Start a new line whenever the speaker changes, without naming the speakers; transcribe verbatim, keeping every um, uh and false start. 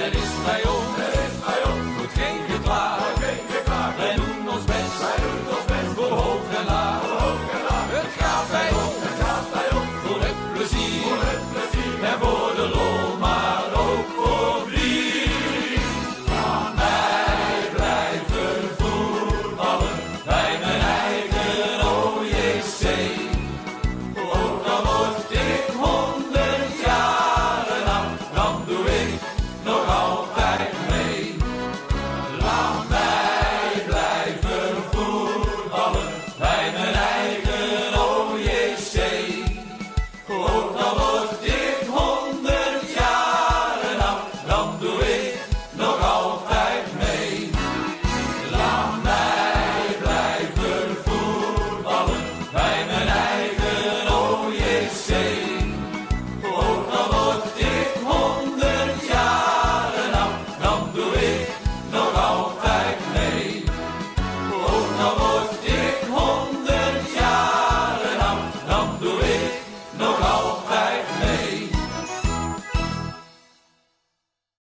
Er is bij ons, er is bij ons, moet geen geklaag, geen geklaag. Wij doen ons best, wij doen ons best, voor hoog en laag, voor hoog en laag. Het gaat bij ons, het gaat bij ons, voor het plezier, voor het plezier. En voor de lol, maar ook voor wie. Laat mij blijven voetballen, bij mijn eigen O J C. Ook al word ik honderd jaren oud, dan doe ik nog altijd mee. Laat mij blijven voetballen, bij mijn eigen O J C. Ook al word ik